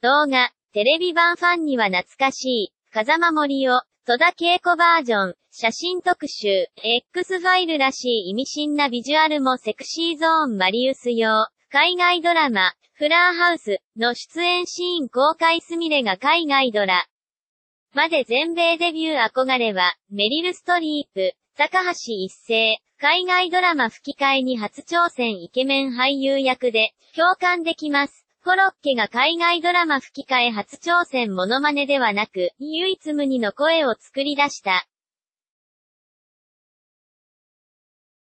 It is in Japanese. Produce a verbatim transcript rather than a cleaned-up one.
動画、テレビ版ファンには懐かしい、風間森夫、戸田恵子バージョン、写真特集、X ファイルらしい意味深なビジュアルもセクシーゾーンマリウス用、海外ドラマ、フラーハウスの出演シーン公開スミレが海外ドラまで全米デビュー憧れは、メリル・ストリープ、高橋一生、海外ドラマ吹き替えに初挑戦イケメン俳優役で、共感できます。コロッケが海外ドラマ吹き替え初挑戦モノマネではなく、唯一無二の声を作り出した。